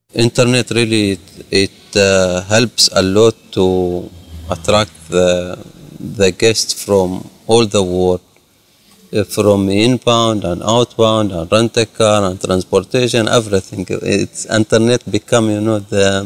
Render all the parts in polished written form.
Internet really it helps a lot to attract the guests from all the world, from inbound and outbound and rent a car and transportation, everything. It's internet become, you know,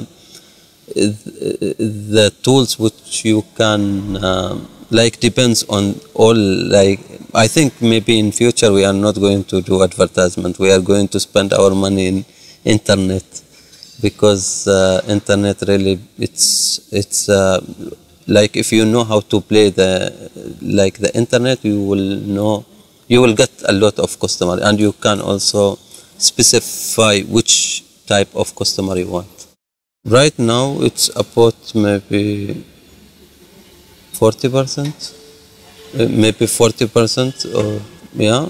the tools which you can like depends on all. Like I think maybe in future we are not going to do advertisement. We are going to spend our money in internet, because internet really it's like if you know how to play the internet, you will get a lot of customer, and you can also specify which type of customer you want. Right now it's about maybe 40%, maybe 40%, or yeah.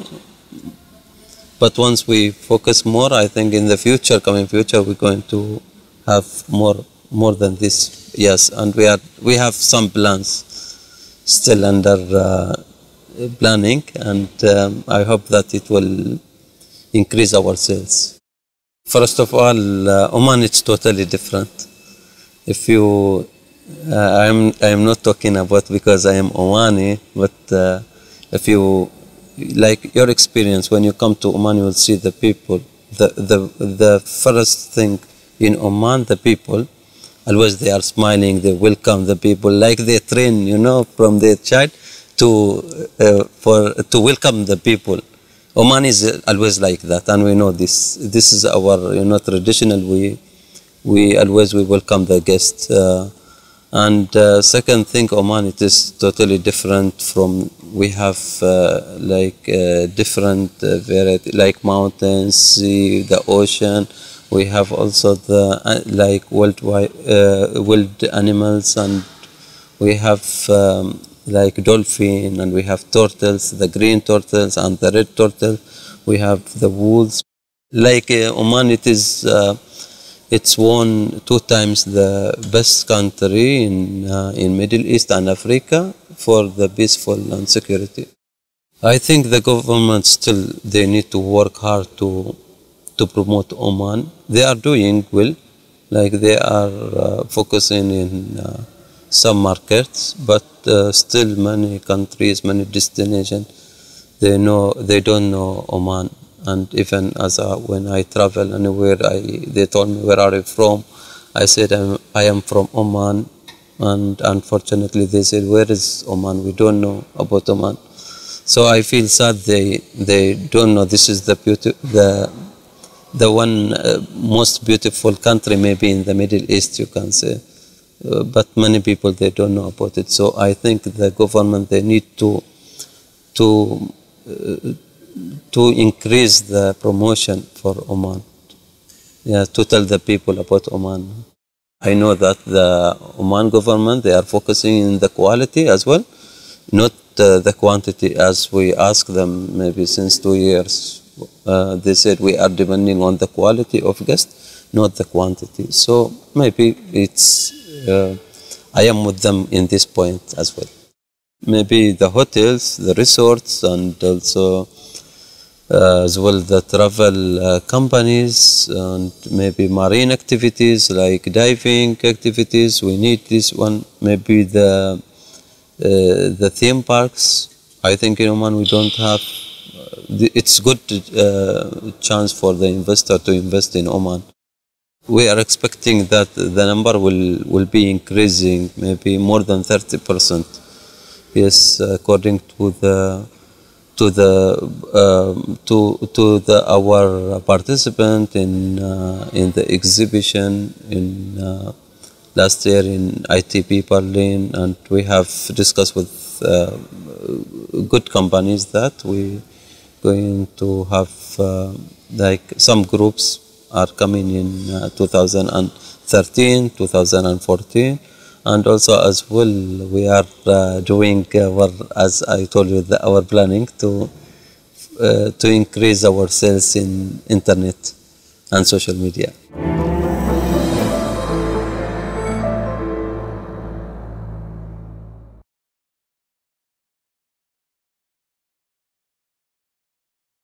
But once we focus more, I think in the future, coming future, we're going to have more than this. Yes, and we have some plans still under planning, and I hope that it will increase our sales. First of all, Oman is totally different. If you, I am not talking about because I am Omani, but if you like your experience when you come to Oman, you will see the people. The first thing in Oman, the people, always they are smiling, they welcome the people, like they train, you know, from their child to welcome the people. Oman is always like that, and we know this. This is our, you know, traditional. We always welcome the guests. And second thing, Oman, it is totally different from. We have like different variety, like mountains, sea, the ocean. We have also the like wild animals, and we have like dolphin, and we have turtles, the green turtles and the red turtle. We have the wolves. Like Oman, it is it's won 2 times the best country in Middle East and Africa for the peaceful and security. I think the government still they need to work hard to promote Oman. They are doing well, like they are focusing in some markets, but still many countries, many destinations, they don't know Oman. And even as when I travel anywhere, they told me, "Where are you from?" I said, I am from Oman, and unfortunately they said, "Where is Oman? We don't know about Oman." So I feel sad they don't know this is the beauty, the one most beautiful country maybe in the Middle East, you can say. But many people, they don't know about it. So I think the government, they need to increase the promotion for Oman. Yeah, to tell the people about Oman. I know that the Oman government, they are focusing in the quality as well, not the quantity, as we ask them maybe since 2 years. They said we are depending on the quality of guests, not the quantity. So maybe it's, I am with them in this point as well. Maybe the hotels, the resorts, and also as well the travel companies, and maybe marine activities like diving activities. We need this one. Maybe the theme parks. I think in Oman we don't have. It's good chance for the investor to invest in Oman. We are expecting that the number will be increasing, maybe more than 30%. Yes, according to our participant in the exhibition in last year in ITP Berlin, and we have discussed with good companies that we going to have like some groups are coming in 2013, 2014. And also as well, we are doing as I told you, our planning to increase our sales in internet and social media.